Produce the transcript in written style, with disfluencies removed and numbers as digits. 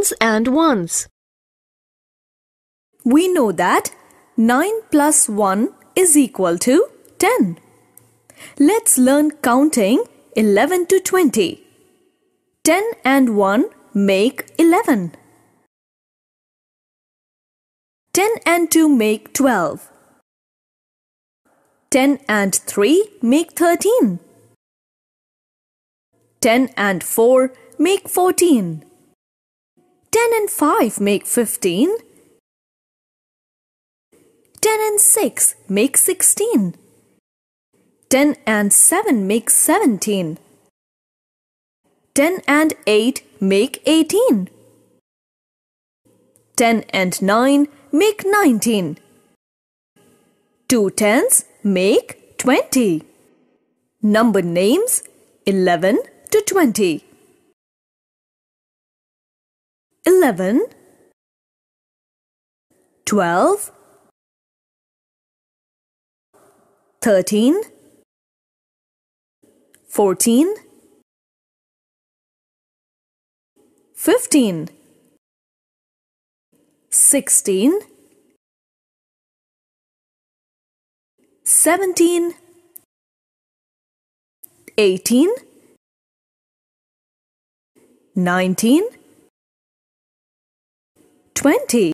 tens and ones. We know that 9 plus 1 is equal to 10. Let's learn counting 11 to 20. 10 and 1 make 11. 10 and 2 make 12. 10 and 3 make 13. 10 and 4 make 14. 10 and 5 make 15. 10 and 6 make 16. 10 and 7 make 17. 10 and 8 make 18. 10 and 9 make 19. 2 tens make 20. Number names 11 to 20. 11, 12, 13, 14, 15, 16, 17, 18, 19, 20.